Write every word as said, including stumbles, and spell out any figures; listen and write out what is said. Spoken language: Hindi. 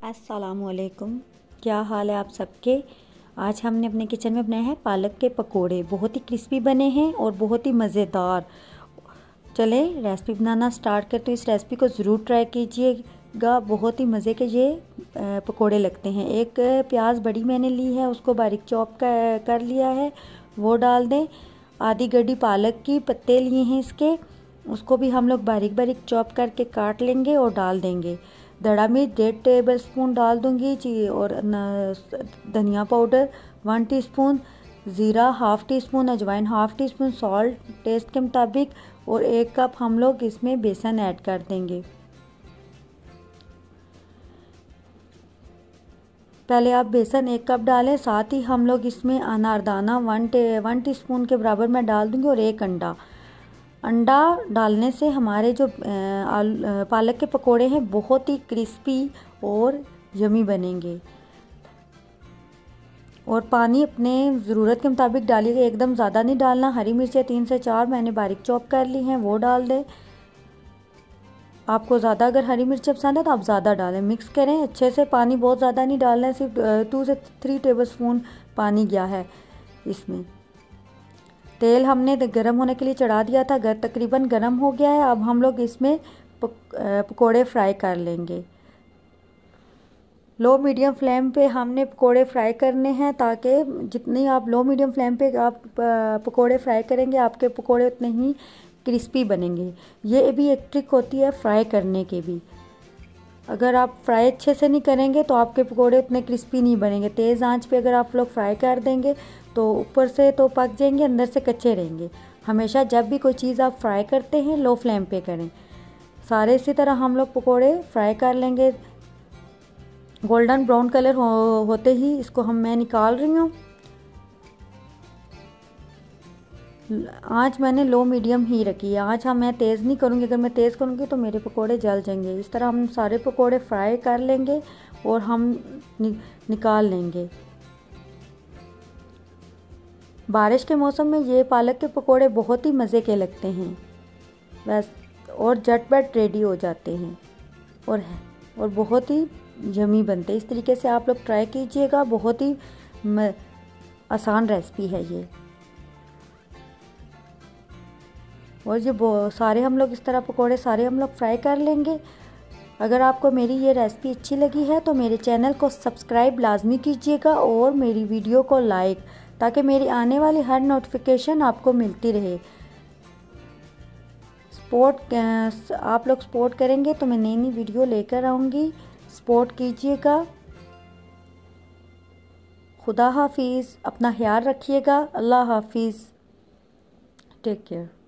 अस्सलामुअलैकुम, क्या हाल है आप सबके। आज हमने अपने किचन में बनाए हैं पालक के पकोड़े। बहुत ही क्रिस्पी बने हैं और बहुत ही मज़ेदार। चले रेसिपी बनाना स्टार्ट करते। तो इस रेसिपी को ज़रूर ट्राई कीजिएगा, बहुत ही मज़े के ये पकोड़े लगते हैं। एक प्याज बड़ी मैंने ली है, उसको बारीक चॉप कर, कर लिया है, वो डाल दें। आधी गड्डी पालक की पत्ते लिए हैं इसके, उसको भी हम लोग बारीक बारीक चॉप करके काट लेंगे और डाल देंगे। धड़ा मिर्च डेढ़ टेबल स्पून डाल दूंगी और धनिया पाउडर वन टीस्पून, ज़ीरा हाफ़ टी स्पून, अजवाइन half tea spoon, salt taste के मुताबिक और एक कप हम लोग इसमें बेसन ऐड कर देंगे। पहले आप बेसन एक कप डालें, साथ ही हम लोग इसमें अनारदाना वन टे वन टीस्पून के बराबर मैं डाल दूंगी और एक अंडा। अंडा डालने से हमारे जो पालक के पकोड़े हैं बहुत ही क्रिस्पी और यमी बनेंगे। और पानी अपने ज़रूरत के मुताबिक डालिएगा, एकदम ज़्यादा नहीं डालना। हरी मिर्चें तीन से चार मैंने बारीक चॉप कर ली हैं, वो डाल दें। आपको ज़्यादा अगर हरी मिर्चें पसंद है तो आप ज़्यादा डालें। मिक्स करें अच्छे से, पानी बहुत ज़्यादा नहीं डालना है, सिर्फ टू से थ्री टेबल स्पून पानी गया है इसमें। तेल हमने गर्म होने के लिए चढ़ा दिया था, गर तकरीबन गर्म हो गया है। अब हम लोग इसमें पकोड़े फ्राई कर लेंगे। लो मीडियम फ्लेम पे हमने पकोड़े फ्राई करने हैं, ताकि जितनी आप लो मीडियम फ्लेम पे आप पकोड़े फ्राई करेंगे आपके पकोड़े उतने ही क्रिस्पी बनेंगे। ये भी एक ट्रिक होती है फ्राई करने की भी। अगर आप फ्राई अच्छे से नहीं करेंगे तो आपके पकोड़े उतने क्रिस्पी नहीं बनेंगे। तेज़ आंच पे अगर आप लोग फ्राई कर देंगे तो ऊपर से तो पक जाएंगे, अंदर से कच्चे रहेंगे। हमेशा जब भी कोई चीज़ आप फ्राई करते हैं लो फ्लेम पे करें। सारे इसी तरह हम लोग पकोड़े फ्राई कर लेंगे। गोल्डन ब्राउन कलर हो, होते ही इसको हम मैं निकाल रही हूँ। आँच मैंने लो मीडियम ही रखी है। आँच हम मैं तेज़ नहीं करूँगी, अगर मैं तेज़ करूँगी तो मेरे पकोड़े जल जाएंगे। इस तरह हम सारे पकोड़े फ्राई कर लेंगे और हम नि, निकाल लेंगे। बारिश के मौसम में ये पालक के पकोड़े बहुत ही मज़े के लगते हैं बस, और झटपट रेडी हो जाते हैं और और बहुत ही यमी बनते हैं। इस तरीके से आप लोग ट्राई कीजिएगा, बहुत ही आसान रेसिपी है ये। और ये सारे हम लोग इस तरह पकोड़े सारे हम लोग फ्राई कर लेंगे। अगर आपको मेरी ये रेसिपी अच्छी लगी है तो मेरे चैनल को सब्सक्राइब लाजमी कीजिएगा और मेरी वीडियो को लाइक, ताकि मेरी आने वाली हर नोटिफिकेशन आपको मिलती रहे। सपोर्ट आप लोग सपोर्ट करेंगे तो मैं नई नई वीडियो लेकर आऊँगी। सपोर्ट कीजिएगा। खुदा हाफिज़, अपना ख्याल रखिएगा। अल्लाह हाफिज़, टेक केयर।